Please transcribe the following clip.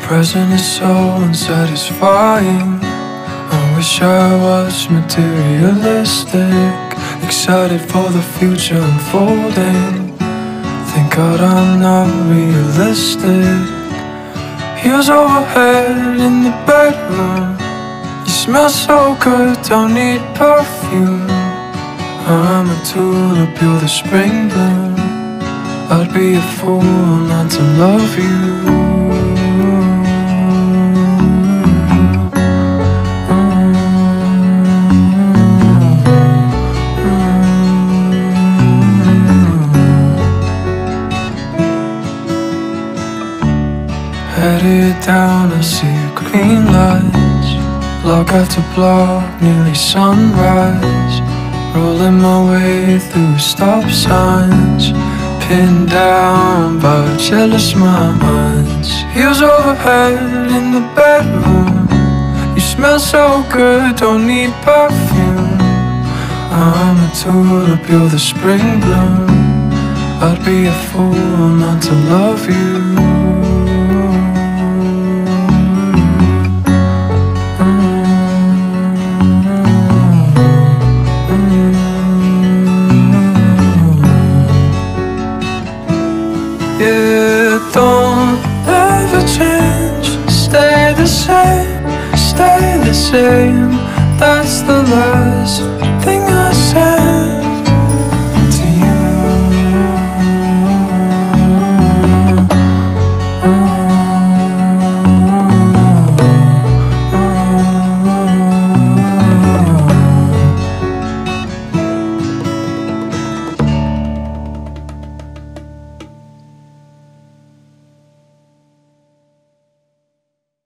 present is so unsatisfying. I wish I was materialistic, excited for the future unfolding. Thank God I'm not realistic. Heels overhead in the bedroom. You smell so good, don't need perfume. I'm a tulip, you're the spring bloom. I'd be a fool not to love you. Headed down, I see green lights. Block after block, nearly sunrise. Rolling my way through stop signs, pinned down by jealous minds. Heels overhead in the bedroom. You smell so good, don't need perfume. I'm a tulip, you're the spring bloom. I'd be a fool not to love you. Yeah, don't ever change. Stay the same, stay the same. That's the last